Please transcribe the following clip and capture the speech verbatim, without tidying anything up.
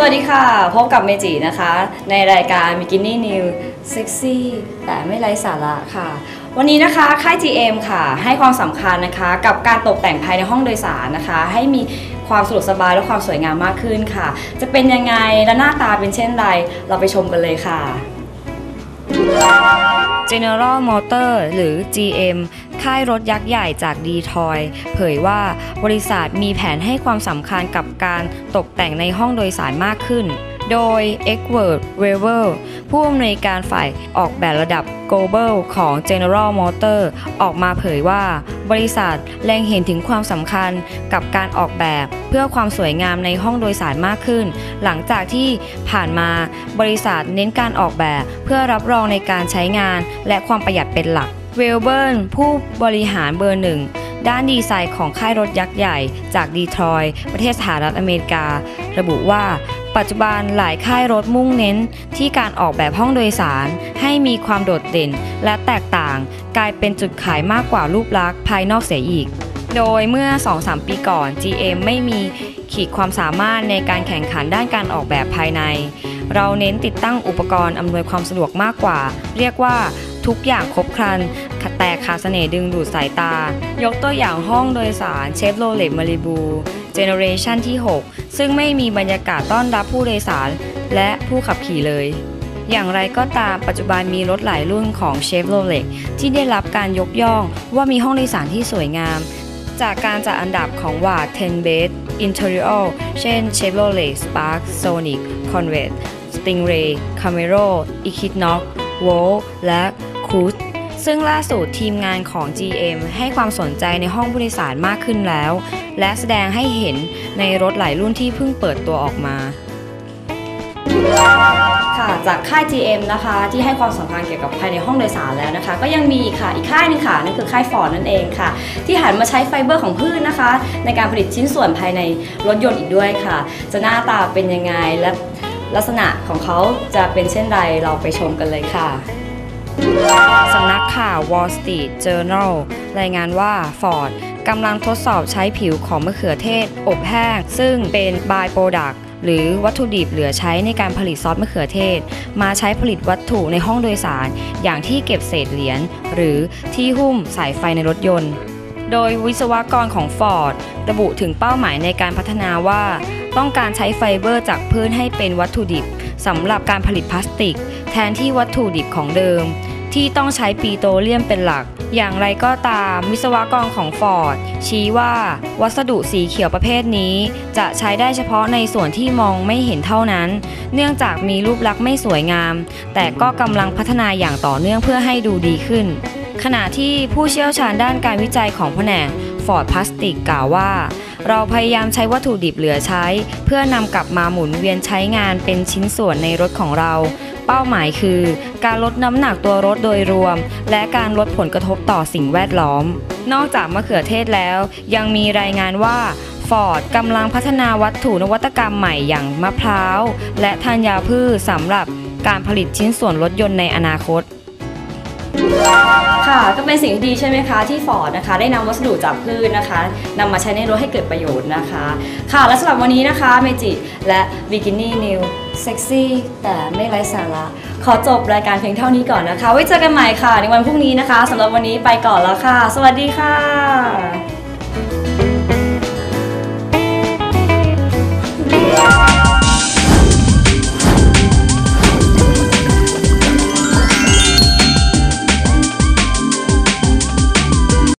วัสดีค่ะพบกับเมจินะคะในรายการ Bikini New Sexy แต่ไม่ไร้สาระค่ะวันนี้นะคะค่าย จี เอ็ม ค่ะให้ความสำคัญนะคะกับการตกแต่งภายในห้องโดยสารนะคะให้มีความสะดวกสบายและความสวยงามมากขึ้นค่ะจะเป็นยังไงและหน้าตาเป็นเช่นไรเราไปชมกันเลยค่ะ General Motors หรือ จี เอ็ม ค่ายรถยักษ์ใหญ่จากดีทรอยต์เผยว่าบริษัทมีแผนให้ความสำคัญกับการตกแต่งในห้องโดยสารมากขึ้นโดย เอ็ดเวิร์ด เวเวล ผู้อำนวยการฝ่ายออกแบบระดับ Global ของ General Motors ออกมาเผยว่าบริษัทแล็งเห็นถึงความสำคัญกับการออกแบบเพื่อความสวยงามในห้องโดยสารมากขึ้นหลังจากที่ผ่านมาบริษัทเน้นการออกแบบเพื่อรับรองในการใช้งานและความประหยัดเป็นหลักเวลเบิร์นผู้บริหารเบอร์หนึ่งด้านดีไซน์ของค่ายรถยักษ์ใหญ่จากดีทรอยต์ประเทศสหรัฐอเมริการะบุว่าปัจจุบันหลายค่ายรถมุ่งเน้นที่การออกแบบห้องโดยสารให้มีความโดดเด่นและแตกต่างกลายเป็นจุดขายมากกว่ารูปลักษณ์ภายนอกเสียอีกโดยเมื่อ สองถึงสาม ปีก่อน จี เอ็ม ไม่มีขีดความสามารถในการแข่งขันด้านการออกแบบภายในเราเน้นติดตั้งอุปกรณ์อำนวยความสะดวกมากกว่าเรียกว่าทุกอย่างครบครันแต่ขาดเสน่ห์ดึงดูดสายตายกตัวอย่างห้องโดยสาร Chevrolet Malibu Generation ที่ หก ซึ่งไม่มีบรรยากาศต้อนรับผู้โดยสารและผู้ขับขี่เลยอย่างไรก็ตามปัจจุบันมีรถหลายรุ่นของ Chevrolet ที่ได้รับการยกย่องว่ามีห้องโดยสารที่สวยงามจากการจัดอันดับของ วา สิบ Best Interior เช่น Chevrolet Spark Sonic Conrad Stingray Camaro Equinox Volt และ Cruze ซึ่งล่าสุดทีมงานของ จี เอ็ม ให้ความสนใจในห้องผู้โดยสารมากขึ้นแล้วและแสดงให้เห็นในรถหลายรุ่นที่เพิ่งเปิดตัวออกมาค่ะจากค่าย จี เอ็ม นะคะที่ให้ความสำคัญเกี่ยวกับภายในห้องโดยสารแล้วนะคะก็ยังมีค่ะอีกค่ายนึงค่ะนั่นคือค่าย Ford นั่นเองค่ะที่หันมาใช้ไฟเบอร์ของพืชนะคะในการผลิตชิ้นส่วนภายในรถยนต์อีกด้วยค่ะจะหน้าตาเป็นยังไงและลักษณะของเขาจะเป็นเช่นไรเราไปชมกันเลยค่ะสำนักข่าว Wall Street Journal รายงานว่า Ford กำลังทดสอบใช้ผิวของมะเขือเทศอบแห้งซึ่งเป็น by-product หรือวัตถุดิบเหลือใช้ในการผลิตซอสมะเขือเทศมาใช้ผลิตวัตถุในห้องโดยสารอย่างที่เก็บเศษเหรียญหรือที่หุ้มสายไฟในรถยนต์โดยวิศวกรของ Ford ระบุถึงเป้าหมายในการพัฒนาว่าต้องการใช้ไฟเบอร์จากพืชให้เป็นวัตถุดิบสำหรับการผลิตพลาสติกแทนที่วัตถุดิบของเดิมที่ต้องใช้ปิโตรเลียมเป็นหลักอย่างไรก็ตามวิศวกรของ Ford ชี้ว่าวัสดุสีเขียวประเภทนี้จะใช้ได้เฉพาะในส่วนที่มองไม่เห็นเท่านั้นเนื่องจากมีรูปลักษณ์ไม่สวยงามแต่ก็กำลังพัฒนาอย่างต่อเนื่องเพื่อให้ดูดีขึ้นขณะที่ผู้เชี่ยวชาญด้านการวิจัยของแผนก Ford Plastic กล่าวว่าเราพยายามใช้วัตถุดิบเหลือใช้เพื่อนำกลับมาหมุนเวียนใช้งานเป็นชิ้นส่วนในรถของเราเป้าหมายคือการลดน้ำหนักตัวรถโดยรวมและการลดผลกระทบต่อสิ่งแวดล้อมนอกจากมะเขือเทศแล้วยังมีรายงานว่า Ford กำลังพัฒนาวัตถุนวัตกรรมใหม่อย่างมะพร้าวและธัญพืชสำหรับการผลิตชิ้นส่วนรถยนต์ในอนาคตค่ะก็เป็นสิ่งที่ดีใช่ไหมคะที่ Ford นะคะได้นำวัสดุจากพืชนะคะนำมาใช้ในรถให้เกิดประโยชน์นะคะค่ะและสำหรับวันนี้นะคะเมจิและ Bikini New Sexy แต่ไม่ไร้สาระขอจบรายการเพียงเท่านี้ก่อนนะคะไว้เจอกันใหม่ค่ะในวันพรุ่งนี้นะคะสำหรับวันนี้ไปก่อนแล้วค่ะสวัสดีค่ะ